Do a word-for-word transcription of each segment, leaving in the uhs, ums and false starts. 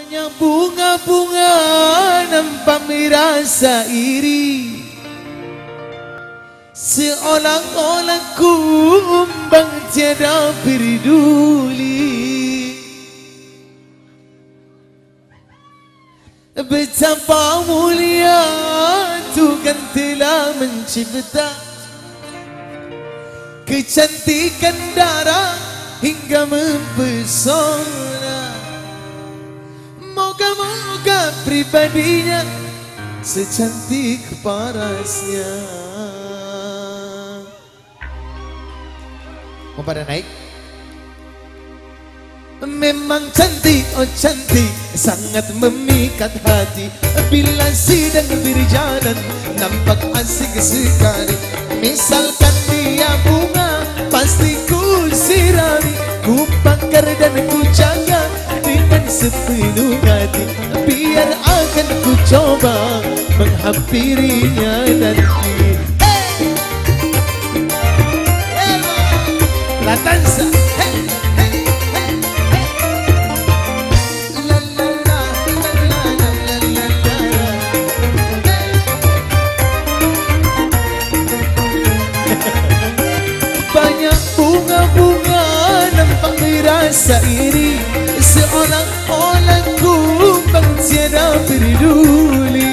Banyak bunga-bunga nampak merasa iri, seolah-olah kumbang tiada peduli. Betapa mulia Tuhan telah mencipta kecantikan darah hingga mempesona. Moga-moga pribadinya secantik parasnya. Mau pada naik? Memang cantik, oh cantik, sangat memikat hati. Bila sedang berjalan nampak asik sekali. Misalkan dia bunga, pasti ku sirami, ku bakar dan ku jaga dengan sepenuh hati. Biar akan ku coba menghampirinya nanti. Hey! La danza, hey, hey, hey, hey. La la la, la la la la la la. Banyak bunga-bunga nampak merasa iri, seolah-olah kumbang tiada peduli.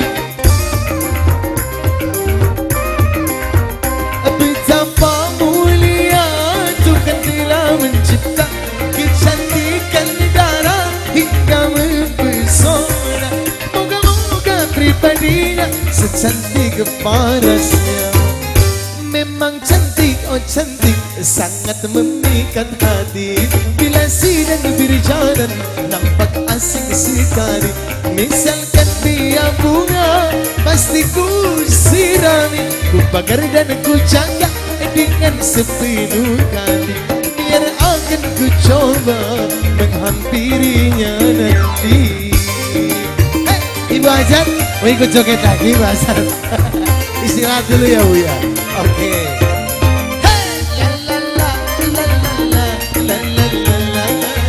Betapa mulia Tuhan telah mencipta kecantikan darah hingga mempesona. Moga-moga pribadinya secantik parasnya. Memang cantik, oh cantik, sangat memikat hati. Bila sedang berjalan nampak asing sekali. Misalkan dia bunga, pasti ku sirami, ku bakar dan ku jaga dengan sepenuh hati. Biar akan ku coba menghampirinya nanti. Hey, Ibu Hajat, mau ikut joget lagi Ibu Hajat? Istirahat dulu ya Bu ya. Oke. Hey, la la la la la la la la la.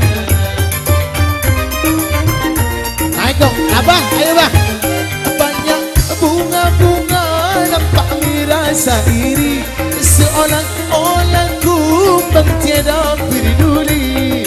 Naik dong, Abah, ayo Bah. Banyak bunga-bunga nampak merasa iri, seolah-olah kumbang tiada peduli.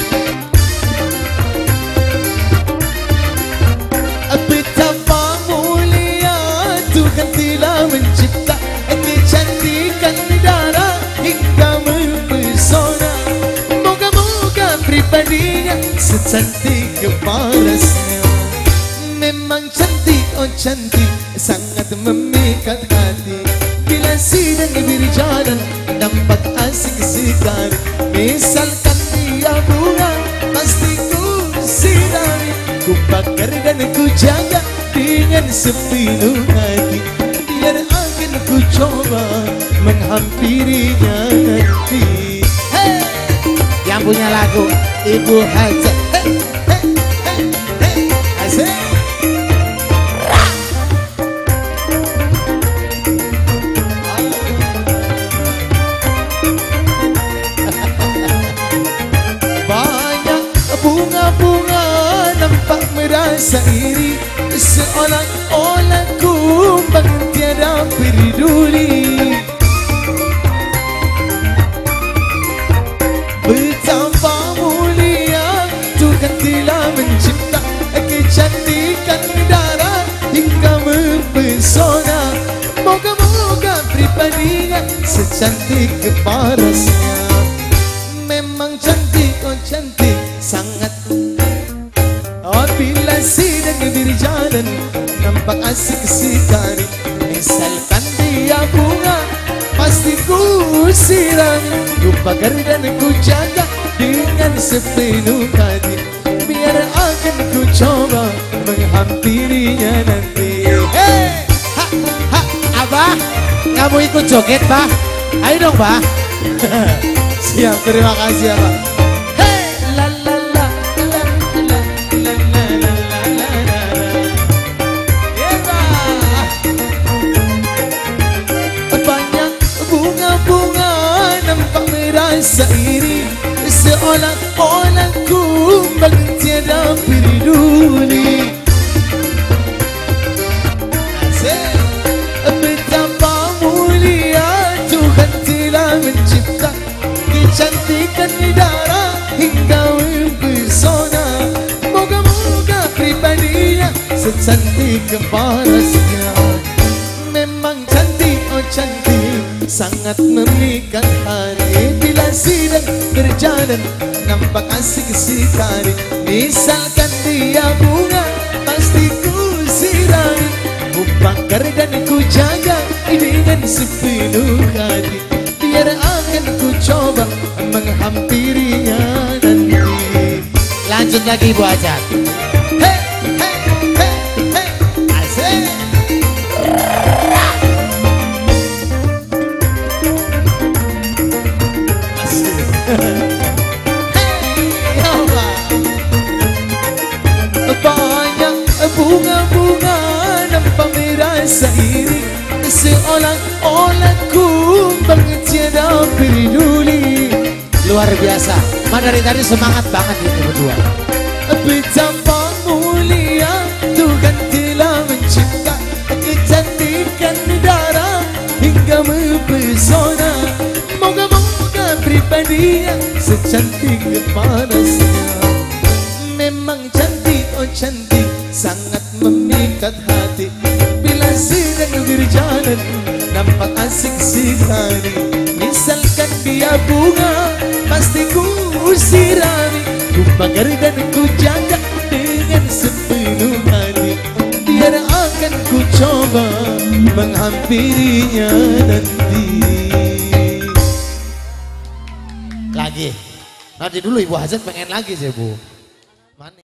Betapa mulia Tuhan telah mencipta kecantikan darah hingga mempesona. Moga-moga pribadinya secantik parasnya. Memang cantik, oh cantik, sangat memikat hati. Bila sedang berjalan nampak asik sekali. Misalkan dia bunga, pasti ku sirami, ku bakar dan ku jaga dengan sepenuh hati. Biar akan ku coba menghampirinya nanti. Hey! Yang punya lagu Ibu Hajat. Hey, hey, hey, hey. Asik. Banyak bunga-bunga nampak merasa iri, seolah-olah kumbang tiada peduli. Betapa mulia Tuhan telah mencipta kecantikan darah hingga mempesona. Moga-moga pribadinya secantik parasnya. Memang cantik, oh cantik, sangat. Oh bila sedang berjalan nampak asik sekali. Misalkan dia bunga, pasti ku sirami, ku bakar dan ku jaga dengan sepenuh hati. Biar akan ku coba menghampirinya nanti. Hey, ha, ha, Abah, kamu ikut joget Bah? Ayo dong Bah. Siap, terima kasih Abah. Hey, la la la la la la la la la la. Banyak bunga-bunga nampak merasa iri, seolah-olah kumbang tiada peduli. secantik parasnya. Memang cantik, oh cantik, sangat memikat hati. Bila sidang berjalan nampak asik sekali. Misalkan dia bunga pasti ku sirami, ku bakar dan ku jaga dengan sepenuh hati. Biar akan ku coba menghampirinya nanti. Lanjut lagi Bu Hajat. Hey, hey, hey, hey, asik. Asik. Hey, Allah. Banyak bunga-bunga nampak merah seiring, seolah-olah kumbang tiada peduli. Luar biasa. Mana dari tadi semangat banget ini berdua. Betapa mulia Tuhan telah mencipta kecantikan darah hingga mempesona. Moga-moga pribadinya secantik panasnya. Memang cantik, oh cantik, sangat memikat hati. Bila sedang berjalan nampak asik sekali. Misalkan dia bunga pasti ku sirami, ku bakar dan ku jaga dengan sepenuh hati. Biar akan ku coba menghampirinya nanti. Lagi. Nanti dulu Ibu Hajat pengen lagi sih Bu. Mana?